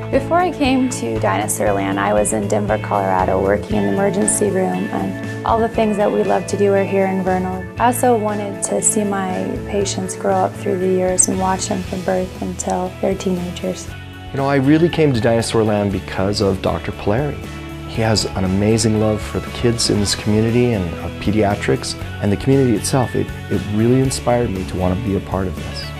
Before I came to Dinosaurland, I was in Denver, Colorado, working in the emergency room, and all the things that we love to do are here in Vernal. I also wanted to see my patients grow up through the years and watch them from birth until they're teenagers. You know, I really came to Dinosaurland because of Dr. Polari. He has an amazing love for the kids in this community and pediatrics, and the community itself. It really inspired me to want to be a part of this.